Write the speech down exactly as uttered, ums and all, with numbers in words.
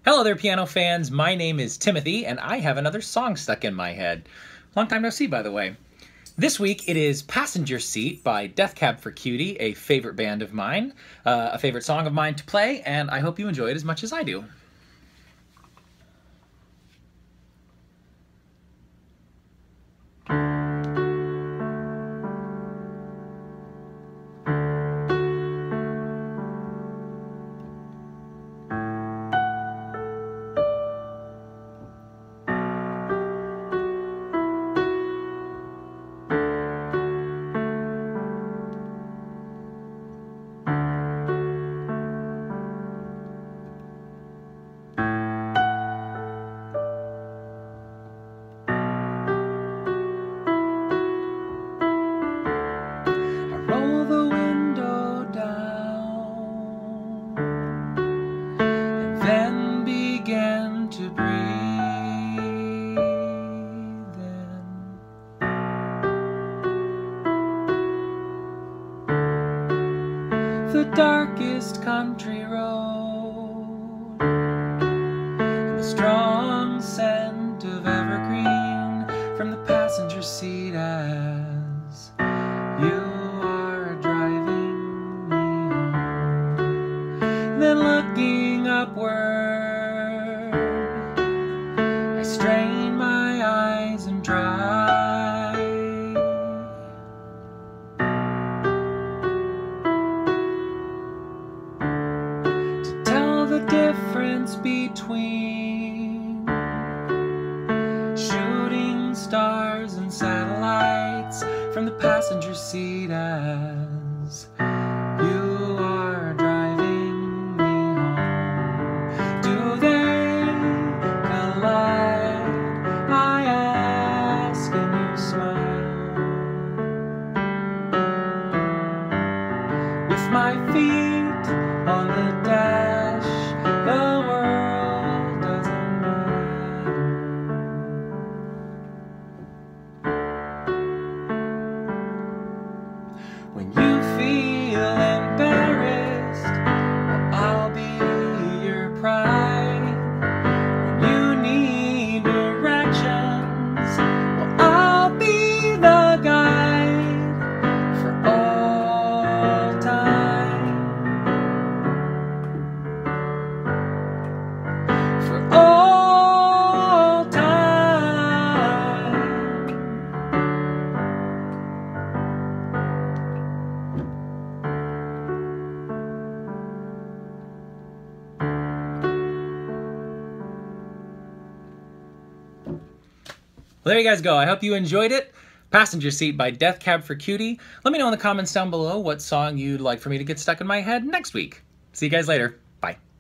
Hello there, piano fans. My name is Timothy, and I have another song stuck in my head. Long time no see, by the way. This week it is Passenger Seat by Death Cab for Cutie, a favorite band of mine, uh, a favorite song of mine to play, and I hope you enjoy it as much as I do. Roll the window down and then begin to breathe in. The darkest country road and the strong scent of evergreen from the passenger seat as you then looking upward, I strain my eyes and try to tell the difference between shooting stars and satellites from the passenger seat as you are driving. With my feet on the dash, the world doesn't matter. When you feel embarrassed, well, I'll be your pride. When you need directions, well, I'll be the guide for all time. For all time. Well, there you guys go. I hope you enjoyed it. Passenger Seat by Death Cab for Cutie. Let me know in the comments down below what song you'd like for me to get stuck in my head next week. See you guys later. Bye.